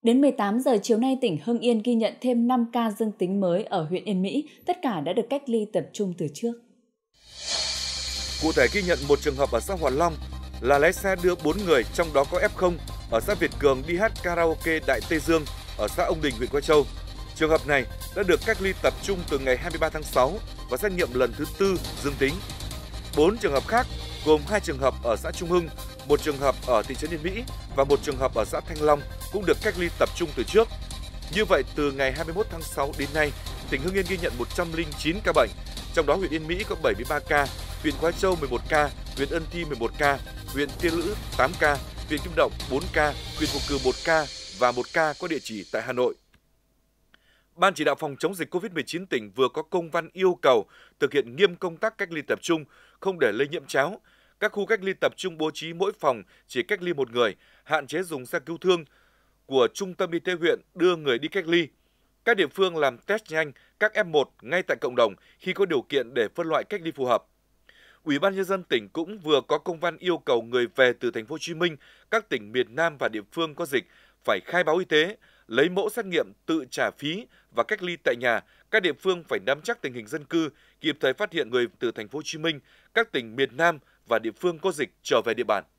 Đến 18 giờ chiều nay, tỉnh Hưng Yên ghi nhận thêm 5 ca dương tính mới ở huyện Yên Mỹ, tất cả đã được cách ly tập trung từ trước. Cụ thể ghi nhận một trường hợp ở xã Hòa Long là lái xe đưa 4 người, trong đó có F0 ở xã Việt Cường đi hát karaoke Đại Tây Dương ở xã Ông Đình, huyện Quái Châu. Trường hợp này đã được cách ly tập trung từ ngày 23 tháng 6 và xét nghiệm lần thứ 4 dương tính. 4 trường hợp khác gồm 2 trường hợp ở xã Trung Hưng, 1 trường hợp ở thị trấn Yên Mỹ và 1 trường hợp ở xã Thanh Long cũng được cách ly tập trung từ trước. Như vậy, từ ngày 21 tháng 6 đến nay, tỉnh Hưng Yên ghi nhận 109 ca bệnh, trong đó huyện Yên Mỹ có 73 ca, huyện Quái Châu 11 ca, huyện Ân Thi 11 ca, huyện Tiên Lữ 8 ca, huyện Kim Động 4 ca, huyện Phú Cừ 1 ca và 1 ca có địa chỉ tại Hà Nội. Ban chỉ đạo phòng chống dịch COVID-19 tỉnh vừa có công văn yêu cầu thực hiện nghiêm công tác cách ly tập trung, không để lây nhiễm chéo. Các khu cách ly tập trung bố trí mỗi phòng chỉ cách ly một người, hạn chế dùng xe cứu thương của Trung tâm Y tế huyện đưa người đi cách ly. Các địa phương làm test nhanh các F1 ngay tại cộng đồng khi có điều kiện để phân loại cách ly phù hợp. Ủy ban nhân dân tỉnh cũng vừa có công văn yêu cầu người về từ thành phố Hồ Chí Minh, các tỉnh miền Nam và địa phương có dịch phải khai báo y tế, lấy mẫu xét nghiệm tự trả phí và cách ly tại nhà. Các địa phương phải nắm chắc tình hình dân cư, kịp thời phát hiện người từ thành phố Hồ Chí Minh, các tỉnh miền Nam và địa phương có dịch trở về địa bàn.